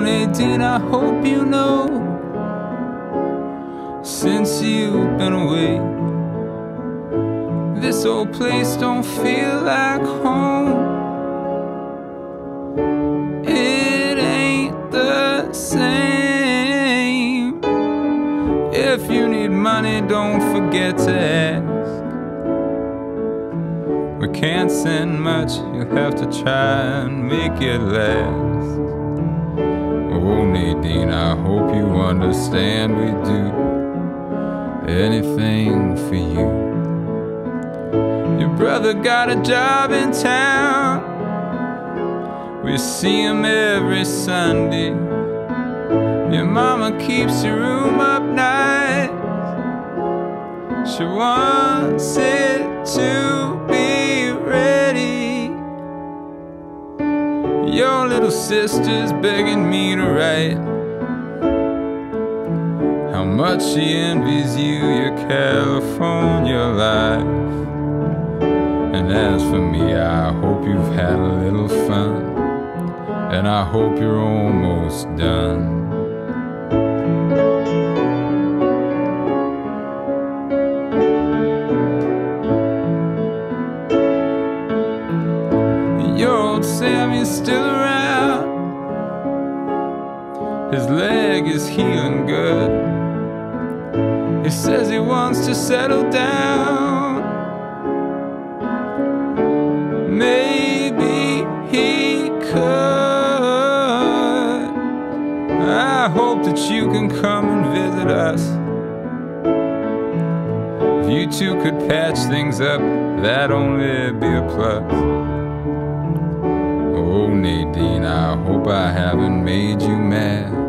Nadine, I hope you know, since you've been away, this old place don't feel like home. It ain't the same. If you need money, don't forget to ask. We can't send much, you'll have to try and make it last. Oh Nadine, I hope you understand we do anything for you. Your brother got a job in town, we see him every Sunday. Your mama keeps your room up nice, she wants it to be ready. Your little sister's begging me to write how much she envies you, your California life. And as for me, I hope you've had a little fun, and I hope you're almost done. Your old Sammy's still around, his leg is healing good. He says he wants to settle down. Maybe he could. I hope that you can come and visit us. If you two could patch things up, that'd only be a plus. Oh Nadine, I hope I haven't made you mad.